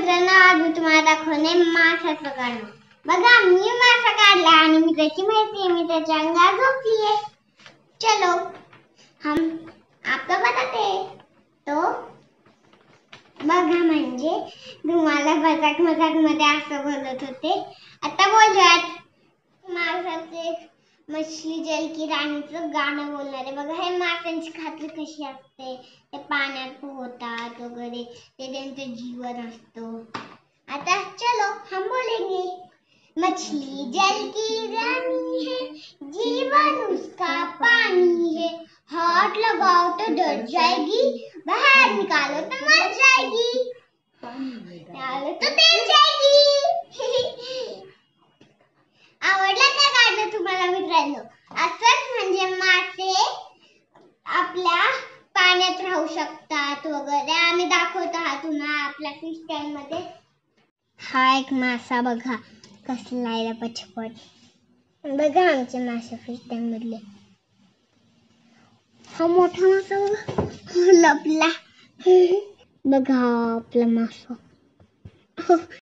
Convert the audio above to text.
मित्रांनो, आज मी तुम्हाला दाखवणे माशाचं गाणं। बघा, मी मासा काढला आणि मी त्याची माहिती मी त्याच्या अंगावर झोपली आहे। चलो हम आपको बताते हैं। तो बघा, म्हणजे तुम्हाला मजाक मध्ये असं बोलत होते, आता बोलूयात माशाचे मछली जल की राणीचं गाणं बोलणार आहे। बघा, हे माशांची खात्री कशी असते, ते पाण्यात पोहतात वगैरे, ते त्यांचं जीवन असतं। आता चलो हम बोलेंगे। मछली जल की रानी है, जीवन उसका पानी है, हाथ लगाओ तो डर जाएगी, बाहर निकालो तो मर जाएगी, डालो तो तैर जाएगी। आवडलं का गाणं तुम्हाला मित्रांनो? असंच म्हणजे मासे आपल्या पाण्यात राहू शकतात वगैरे आम्ही दाखवतो आहात तुम्हाला आपल्या फिश टँक मध्ये। हा एक मासा बघा कसला आहे पचपट। बघा आमचे मासे फिश टँक मधले। हा मोठा मासा बघा लपला। बघा आपला मासा